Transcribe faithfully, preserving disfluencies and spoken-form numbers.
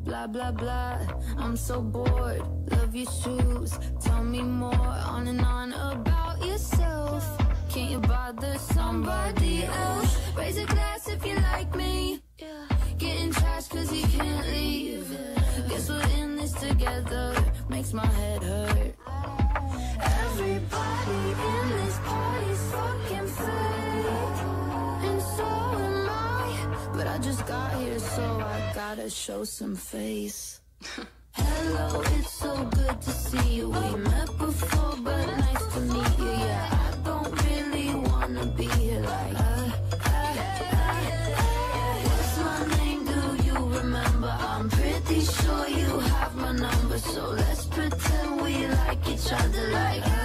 blah blah blah. I'm so bored, love your shoes. Tell me more, on and on about yourself. Can't you bother somebody else? Raise a glass if you like me. Getting trashed cause you can't leave. Guess we're in this together, makes my head hurt. Everybody in this party's fucking fake, and so am I. But I just got here, so I gotta show some face. Hello, it's so good to see you. We met before, but nice to meet you. Yeah, I don't really wanna be here like uh, uh, uh, uh. What's my name, do you remember? I'm pretty sure you have my number, so let's pretend we like each other like uh,